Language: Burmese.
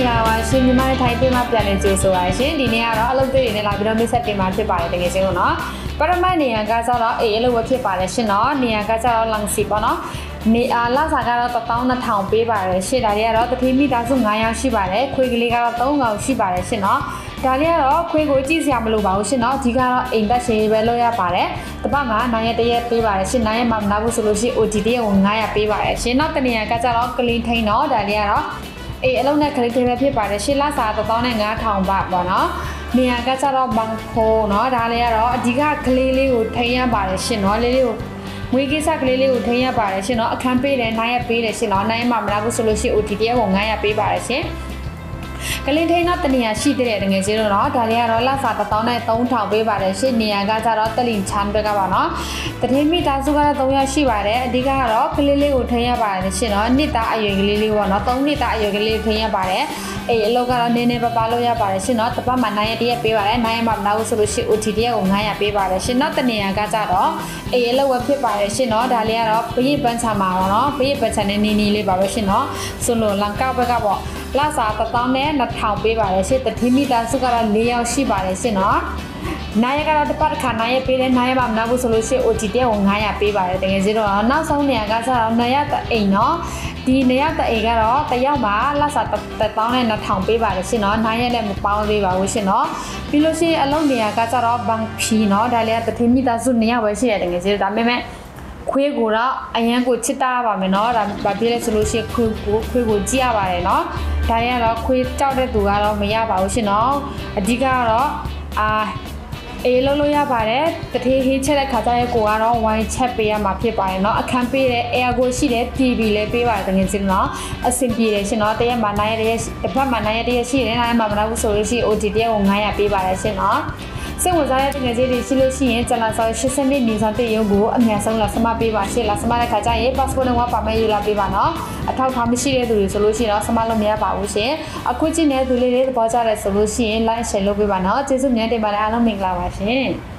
င်္ဂလာပါရှင်ညီမတို့ထိုင်းပြည်မှာပြန်လည်ကြိုဆိုပါရှင်ဒီနေ့ကတော့အလုပ်တွေနဲ့လာပြီးတော့မိတ်ဆက်တင်မှာဖြစ်ပါတယ်တကယ်ချင်းနော်ပထမနေရာကစားတော့အလုပ်ဝဖြစ်ပါတယ်ရှင်နော်နေရာကစားတော့လန်စီပေါ့နော်နေအားလာစားကတော့12000ပေးပါတယ်ရှေ့ဒါတွေကတော့တတိမိသားစု9ယောက်ရှိပါတယ်ခွေကလေးကတော့3ကောင်ရှိပါတယ်ရှင်နော်ဒါလေးကတော့ခွေကိုကြည့်စရာမလိုပါဘူးရှင်နော်အဓိကတော့အိမ်သက်ရှင်ပဲလုပ်ရပါတယ်တပတ်မှာ9ရက်တရက်ပေးပါတယ်ရှင်9ရက်မှမနာဘူးဆိုလို့ရှိရင် OT တရက်ကို900ပေးပါတယ်ရှင်နောက်တနေရာကစားတော့ကလင်းထိန်တော့ဒါလေးကတော့အလုံးနဲ့ကလေးတွေပဲဖြစ်ပါတယ်ရှေ့လာစား15000ဘတ်ပေါ့နော်နေရာကကြတော့ဘန်ဖိုးเนาะဒါလေးကတော့အဓိကကလေးလေးကိုထိန်းရပါတယ်ရှင်เนาะလေးလေးကိုငွေကိစ္စကလေးလေးကိုထိန်းရပါတယ်ရှင်เนาะအခန်းပေးတယ်နိုင်ရပေးတယ်ရှင်เนาะနိုင်မှမလားဘူးဆိုလို့ရှိရင် OT တရက်ကို900ပေးပါတယ်ရှင်ကလင်းထိန်တော့တနေရာရှိတဲ့တကယ်ချင်းတော့ဒါလေးကတော့လာစား13000ပေးပါတယ်ရှေ့နေရာကကြတော့တလင်ချမ်းဘက်ကပါเนาะတထင်းမိသားစုကတော့3ယောက်ရှိပါတယ်အဓိကကတော့ကလေးလေးကိုထိန်းရပါတယ်ရှင်เนาะနှစ်သားအရွယ်ကလေးလေးပေါ့เนาะ3နှစ်သားအရွယ်ကလေးထိန်းရပါတယ်အလုပ်ကတော့နည်းနည်းပါလို့ရပါတယ်ရှင်เนาะတပတ်မှာ9ရက်တရက်ပေးပါတယ်9ရက်မှမနာဘူးဆိုလို့ရှိရင် OT တရက်ကို900ပေးပါတယ်ရှင်နောက်တနေရာကကြတော့အလုပ်ဝဖြစ်ပါတယ်ရှင်เนาะဒါလေးကတော့ပရိပန်းချမှာပေါ့เนาะပရိပန်းချနဲ့နီလေးပါပဲရှင်เนาะဆိုလို့လန်ကောက်ဘက်ကပေါ့လာစား12000ပေးပါတယ်ရှင်တတိမိသားစုကတော့4ယောက်ရှိပါတယ်ရှင်เนาะနိုင်ရကတော့တပတ်ခါနိုင်ရပေးတယ်နိုင်ရမှမနာဘူးဆိုလို့ရှိရင် OT တက်ကို900ပေးပါတယ်တကယ်စီတော့နောက်ဆုံးနေရာကစားတော့900တအိမ်เนาะဒီနေရာတအိမ်ကတော့တယောက်မှာလာစား12000ပေးပါတယ်ရှင်เนาะနိုင်ရလည်းမပေါင်းသေးပါဘူးရှင်เนาะပြီးလို့ရှိရင်အလုံးနေရာကစားတော့ဘန်ဖီเนาะဒါလည်းတတိမိသားစု2ယောက်ပဲရှိရတယ်တကယ်စီဒါပေမဲ့ခွေးကိုတော့အရန်ကိုချစ်တာပါမယ်เนาะဒါဘာဖြစ်လဲဆိုလို့ရှိရင်ခွေးကိုကြည့်ရပါတယ်เนาะဒါရကတော့ခွေးကြောက်တဲ့သူကတော့မရပါဘူးရှင်เนาะအဓိကကတော့လုံးလို့ရပါတယ်တထေးဟင်းချက်တဲ့ခါကျရဲ့ကိုကတော့ဝိုင်းချက်ပေးရမှာဖြစ်ပါတယ်เนาะအခန်းပေးတဲ့ air ကိုရှိတဲ့ TV လည်းပေးပါတယ်တကယ်ချင်းเนาะအဆင်ပြေတယ်ရှင်เนาะတရက်မှာ9ရက်တရက်တစ်ပတ်မှာ9ရက်တရက်ရှိတယ်9ရက်မှာမနာဘူးဆိုလို့ရှိရင် OT တရက်ကို900ပေးပါတယ်ရှင်เนาะစိတ်ဝင်စားတဲ့တကယ်ကြီးတွေရှိလို့ရှိရင်ကျန်လာဆောက်80နှစ်နေဆောင်တည်ရုံကိုအများဆုံးလာစမပေးပါရှေ့လာစမတဲ့ခါကျရင် passport နဲ့ဝါပါမယ်ယူလာပေးပါเนาะအထောက်ထားမရှိတဲ့သူတွေဆိုလို့ရှိရင်တော့စမလို့မရပါဘူးရှင်အခုကြည့်နေတဲ့သူလေးတွေသဘောကျတယ်ဆိုလို့ရှိရင် like share လုပ်ပေးပါเนาะကျေးဇူးများတင်ပါတယ်အားလုံးမင်္ဂလာပါရှင်